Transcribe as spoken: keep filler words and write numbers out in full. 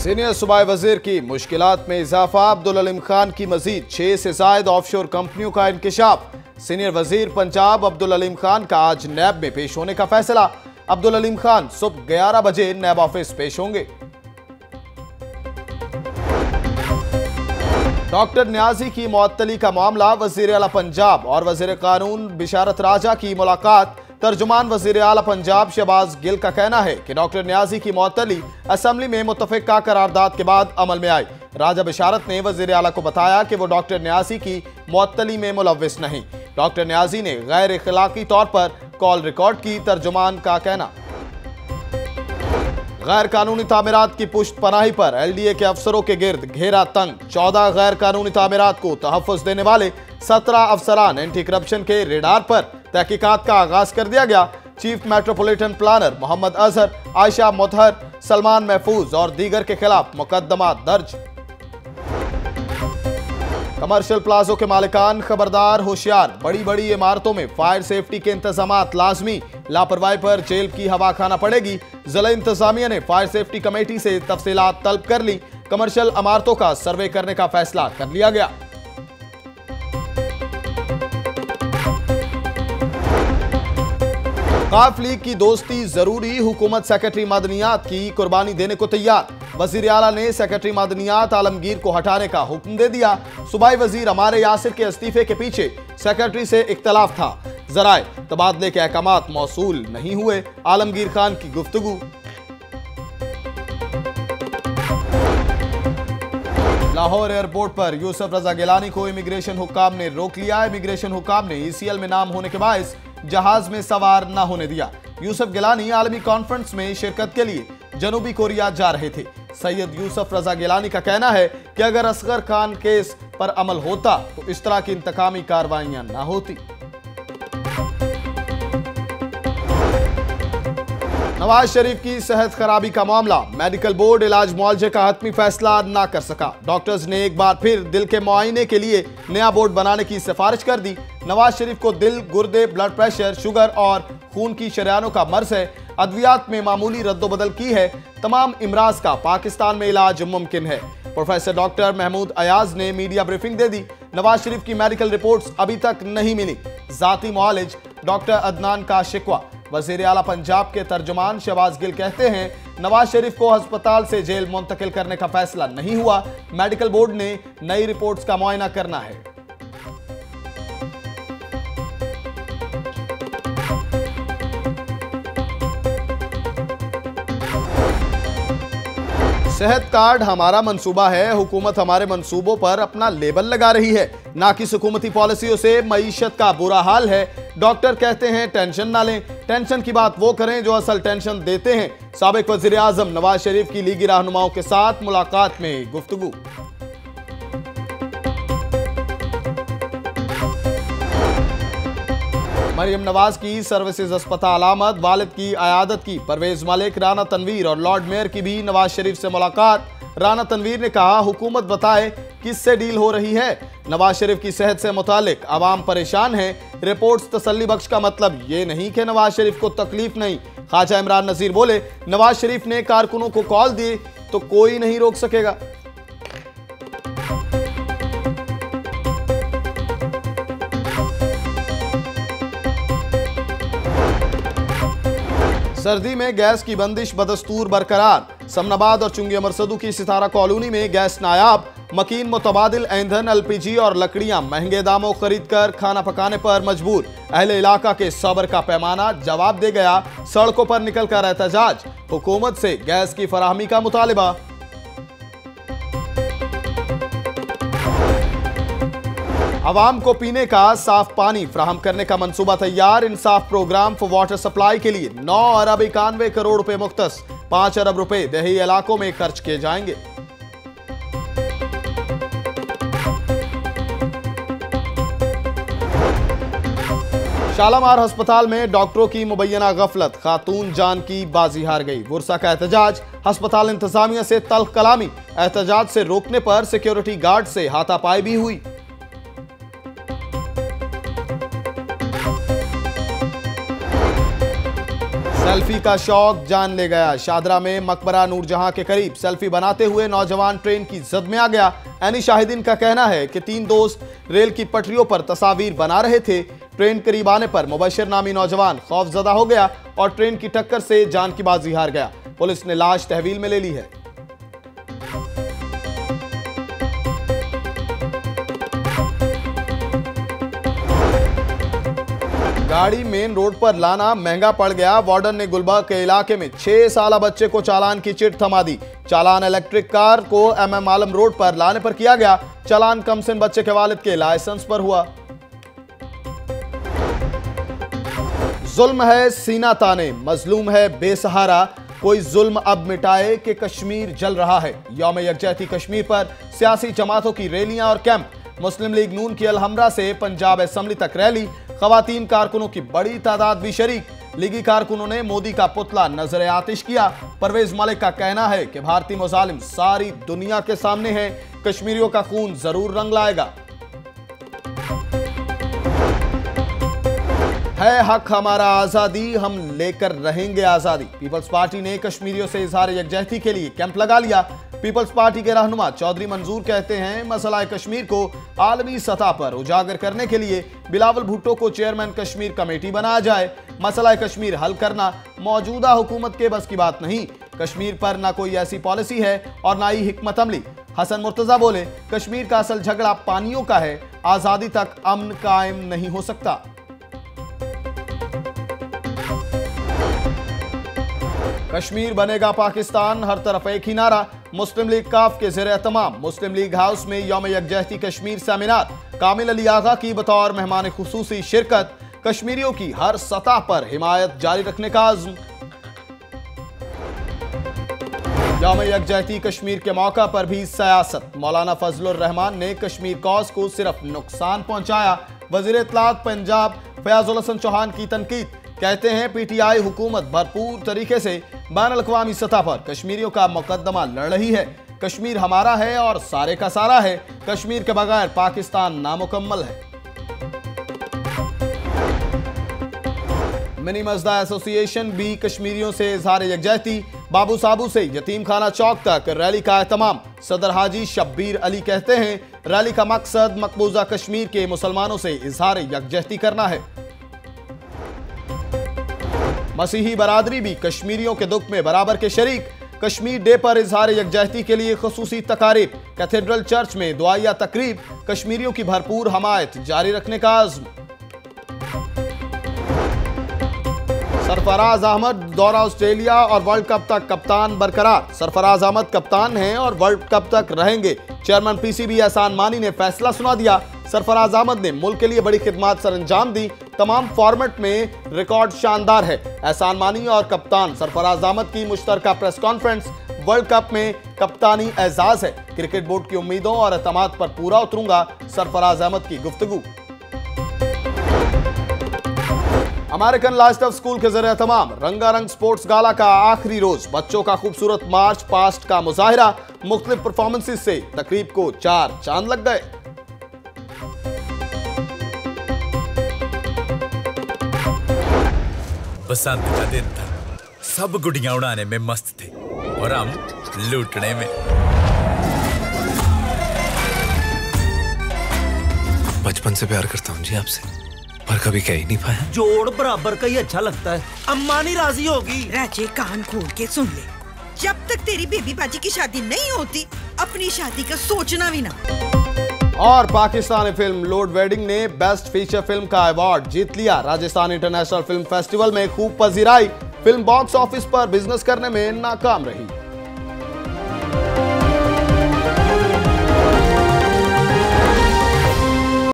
Senior सूबाई वजीर की मुश्किलात में इजाफा, अब्दुल अलीम खान की मजीद छह से जायद ऑफशोर कंपनियों का इंकिशाफ। सीनियर वजीर पंजाब अब्दुल अलीम खान का आज नैब में पेश होने का फैसला। अब्दुल अलीम खान सुबह ग्यारह बजे नैब ऑफिस पेश होंगे। डॉक्टर न्याजी की मुअत्तली का मामला, वजीर आला पंजाब और वजीर कानून बिशारत राजा की मुलाकात। तर्जुमान वजीर आला पंजाब शहबाज गिल का कहना है कि डॉक्टर न्याजी की मुअत्तली असेंबली में मुत्तफिका करारदाद के बाद अमल में आई। राजा बिशारत ने वजीर आला को बताया कि वो डॉक्टर न्याजी की मुअत्तली में मुलव्विस नहीं। डॉक्टर न्याजी ने गैर इखलाकी तौर पर कॉल रिकॉर्ड की। तर्जुमान का कहना, गैर कानूनी तामीरात की पुष्ट पनाही पर एलडीए के अफसरों के गिर्द घेरा तंग। चौदह गैर कानूनी तामीरात को तहफ़्फ़ुज़ देने वाले सत्रह अफसरान एंटी करप्शन के रेडार पर तहकीकात का आगाज कर दिया गया। Chief metropolitan planner Mohammad Azhar, Ayesha Mutahar, Salman Mahfooz और दीगर के खिलाफ मुकदमा दर्ज। कमर्शियल प्लाजो के मालिकान खबरदार, होशियार। बड़ी बड़ी इमारतों में फायर सेफ्टी के इंतजामात लाजमी। लापरवाही पर जेल की हवा खाना पड़ेगी। जिला इंतजामिया ने फायर सेफ्टी कमेटी से तफसीलात तलब कर ली। कमर्शियल इमारतों का सर्वे करने का फैसला कर लिया गया। काफ लीग की दोस्ती जरूरी, हुकूमत सेक्रेटरी मादनियात की कुर्बानी देने को तैयार। वजीर आला ने सेक्रेटरी मादनियात आलमगीर को हटाने का हुक्म दे दिया। सूबाई वजीर अमारे यासिर के इस्तीफे के पीछे सेक्रेटरी से इख्तलाफ था। जराए तबादले के अहकामात मौसूल नहीं हुए। आलमगीर खान की गुफ्तगू। लाहौर एयरपोर्ट पर यूसुफ रजा गिलानी को इमिग्रेशन हुक्काम ने रोक लिया। इमिग्रेशन हुक्काम ने ईसीएल में नाम होने के बायस जहाज में सवार न होने दिया। यूसुफ गिलानी आलमी कॉन्फ्रेंस में शिरकत के लिए जनूबी कोरिया जा रहे थे। सैयद यूसुफ रजा गिलानी का कहना है कि अगर असगर खान केस पर अमल होता तो इस तरह की इंतकामी कार्रवाइयां न होती। नवाज शरीफ की सेहत खराबी का मामला, मेडिकल बोर्ड इलाज मुआवजे का हतमी फैसला ना कर सका। डॉक्टर्स ने एक बार फिर दिल के मुआयने के लिए नया बोर्ड बनाने की सिफारिश कर दी। नवाज शरीफ को दिल, गुर्दे, ब्लड प्रेशर, शुगर और खून की शरेयानों का मर्ज है। अद्वियात में मामूली रद्दोबदल की है। तमाम इमराज का पाकिस्तान में इलाज मुमकिन है। प्रोफेसर डॉक्टर महमूद अयाज ने मीडिया ब्रीफिंग दे दी। नवाज शरीफ की मेडिकल रिपोर्ट्स अभी तक नहीं मिली। जाती मुआलिज डॉक्टर अदनान का शिकवा। वजीर आला पंजाब के तर्जुमान शहबाज गिल कहते हैं, नवाज शरीफ को अस्पताल से जेल मुंतकिल करने का फैसला नहीं हुआ। मेडिकल बोर्ड ने नई रिपोर्ट्स का मुआयना करना है। सेहत कार्ड हमारा मंसूबा है। हुकूमत हमारे मंसूबों पर अपना लेबल लगा रही है, ना कि हुकूमती पॉलिसियों से मईशत का बुरा हाल है। डॉक्टर कहते हैं टेंशन ना लें। टेंशन की बात वो करें जो असल टेंशन देते हैं। साबिक वजीर आजम नवाज शरीफ की लीगी रहनुमाओं के साथ मुलाकात में गुफ्तगू। मरियम नवाज की सर्विसेज अस्पताल आमद, वालिद की अयादत की। परवेज मलिक, राना तनवीर और लॉर्ड मेयर की भी नवाज शरीफ से मुलाकात। राना तनवीर ने कहा, हुकूमत बताए किससे डील हो रही है। नवाज शरीफ की सेहत से मुतालिक आवाम परेशान है। रिपोर्ट्स तसल्ली बख्श का मतलब ये नहीं कि नवाज शरीफ को तकलीफ नहीं। ख्वाजा इमरान नजीर बोले, नवाज शरीफ ने कारकुनों को कॉल दी तो कोई नहीं रोक सकेगा। सर्दी में गैस की बंदिश बदस्तूर बरकरार। समनाबाद और चुंगी अमरसदू की सितारा कॉलोनी में गैस नायाब। मकीन मुतबादिल ईंधन, एलपीजी और लकड़ियां महंगे दामों खरीद कर खाना पकाने पर मजबूर। अहले इलाका के सब्र का पैमाना जवाब दे गया। सड़कों पर निकलकर एहतजाज। हुकूमत से गैस की फराहमी का मुतालिबा। अवाम को पीने का साफ पानी फराहम करने का मंसूबा तैयार। Insaf program for water supply के लिए नौ अरब इक्यानवे करोड़ रुपए मुख्तस। पांच अरब रुपए देही इलाकों में खर्च किए जाएंगे। शालामार अस्पताल में डॉक्टरों की मुबैना गफलत, खातून जान की बाजी हार गई। बुरसा का एहतजाज, अस्पताल इंतजामिया से तल्ख कलामी। एहतजाज से रोकने पर सिक्योरिटी गार्ड से हाथापाई भी हुई। सेल्फी का शौक जान ले गया। शादरा में मकबरा नूरजहां के करीब सेल्फी बनाते हुए नौजवान ट्रेन की जद में आ गया। एनी शाहिदीन का कहना है कि तीन दोस्त रेल की पटरियों पर तस्वीर बना रहे थे। ट्रेन करीब आने पर मुबशिर नामी नौजवान खौफजदा हो गया और ट्रेन की टक्कर से जान की बाजी हार गया। पुलिस ने लाश तहवील में ले ली है। गाड़ी मेन रोड पर लाना महंगा पड़ गया। वार्डन ने गुलबर्ग के इलाके में छह साल बच्चे को चालान की चिट थमा दी। चालान इलेक्ट्रिक कार को एम एम आलम रोड पर लाने पर किया गया। चालान कमसिन बच्चे के वालिद के लाइसेंस पर हुआ। जुल्म है सीना ताने, मजलूम है बेसहारा, कोई जुल्म अब मिटाए कि कश्मीर जल रहा है। यौम यकजहती कश्मीर पर सियासी जमातों की रैलियां और कैंप। मुस्लिम लीग नून की अलहमरा से पंजाब असेंबली तक रैली। खवातीन कारकुनों की बड़ी तादाद भी शरीक। लीगी कारकुनों ने मोदी का पुतला नजर आतिश किया। परवेज मलिक का कहना है कि भारतीय मुजालिम सारी दुनिया के सामने है, कश्मीरियों का खून जरूर रंग लाएगा। है हक हमारा आजादी, हम लेकर रहेंगे आजादी। पीपल्स पार्टी ने कश्मीरियों से इजहार यकजहती के लिए कैंप लगा लिया। पीपल्स पार्टी के रहनुमा चौधरी मंजूर कहते हैं मसला कश्मीर को आलमी सतह पर उजागर करने के लिए बिलावल भुट्टो को चेयरमैन कश्मीर कमेटी बनाया जाए। मसला कश्मीर हल करना मौजूदा हुकूमत के बस की बात नहीं। कश्मीर पर ना कोई ऐसी पॉलिसी है और ना ही हिकमत अमली। हसन मुर्तजा बोले, कश्मीर का असल झगड़ा पानियों का है, आजादी तक अमन कायम नहीं हो सकता। कश्मीर बनेगा पाकिस्तान, हर तरफ एक ही नारा। मुस्लिम लीग काफ के ज़ेर एहतमाम मुस्लिम लीग हाउस में यौम यकजहती कश्मीर सेमिनार। कामिल अली आगा की बतौर मेहमान खुसूसी शिरकत। कश्मीरियों की हर सतह पर हिमायत जारी रखने का आज़्म। यौम यकजहती कश्मीर के मौका पर भी सियासत। मौलाना फजलुर रहमान ने कश्मीर कॉज को सिर्फ नुकसान पहुंचाया। वजीर इत्तलात पंजाब फयाजुल हसन चौहान की तनकीद। कहते हैं पीटीआई हुकूमत भरपूर तरीके से बैन अल-अक़वामी सतह पर कश्मीरियों का मुकदमा लड़ रही है। कश्मीर हमारा है और सारे का सारा है। कश्मीर के बगैर पाकिस्तान नामुकम्मल है। मिनी मजदा एसोसिएशन भी कश्मीरियों से इजहार यकजहती। बाबू साबू से यतीम खाना चौक तक रैली का एहतमाम। सदर हाजी शब्बीर अली कहते हैं रैली का मकसद मकबूजा कश्मीर के मुसलमानों से इजहार यकजहती करना है। मसीही बरादरी भी कश्मीरियों के दुख में बराबर के शरीक। कश्मीर डे पर इजहार यकजहती के लिए खुसूसी तकारीब। कैथेड्रल चर्च में दुआया तकरीब। कश्मीरियों की भरपूर हमायत जारी रखने का आज़्म। सरफराज अहमद दौरा ऑस्ट्रेलिया और वर्ल्ड कप तक कप्तान बरकरार। सरफराज अहमद कप्तान हैं और वर्ल्ड कप तक रहेंगे। चेयरमैन पीसीबी एहसान मानी ने फैसला सुना दिया। सरफराज अहमद ने मुल्क के लिए बड़ी खिदमत सर अंजाम दी। तमाम फॉर्मेट में रिकॉर्ड शानदार है। एहसान मानी और कप्तान सरफराज अहमद की मुश्तरका प्रेस कॉन्फ्रेंस। वर्ल्ड कप में कप्तानी एजाज है। क्रिकेट बोर्ड की उम्मीदों और एतमाद पर पूरा उतरूंगा, सरफराज अहमद की गुफ्तगू। अमेरिकन लाइफ स्कूल के जरिए तमाम रंगारंग स्पोर्ट्स गाला का आखिरी रोज। बच्चों का खूबसूरत मार्च पास्ट का मुजाहिरा। मुख्तलिफ परफॉर्मेंसेस से तकरीब को चार चांद लग गए। बसंत का दिन था, सब गुड़ियां उड़ाने में मस्त थे और हम लूटने में। बचपन से प्यार करता हूँ जी आपसे, पर कभी कह ही नहीं पाया। जोड़ बराबर का ही अच्छा लगता है। अम्मा नहीं राजी होगी। राजे कान खोल के सुन ले, जब तक तेरी बेबी बाजी की शादी नहीं होती अपनी शादी का सोचना भी ना। और पाकिस्तानी फिल्म लोड वेडिंग ने बेस्ट फीचर फिल्म का अवार्ड जीत लिया। राजस्थान इंटरनेशनल फिल्म फेस्टिवल में खूब पजीराई। फिल्म बॉक्स ऑफिस पर बिजनेस करने में नाकाम रही।